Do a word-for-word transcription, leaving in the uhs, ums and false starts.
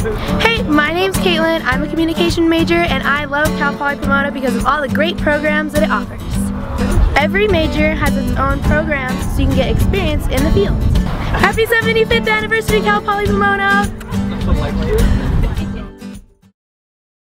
Hey, my name's Caitlin. I'm a communication major and I love Cal Poly Pomona because of all the great programs that it offers. Every major has its own programs so you can get experience in the field. Happy seventy-fifth anniversary, Cal Poly Pomona!